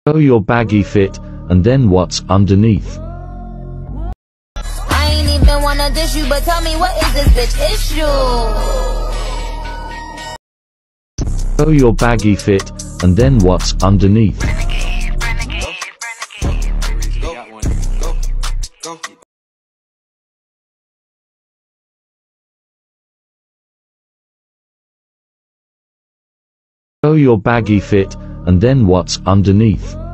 Show your baggy fit, and then what's underneath. I ain't even wanna dish you, but tell me what is this bitch issue? Show your baggy fit, and then what's underneath. Show your baggy fit, and then what's underneath.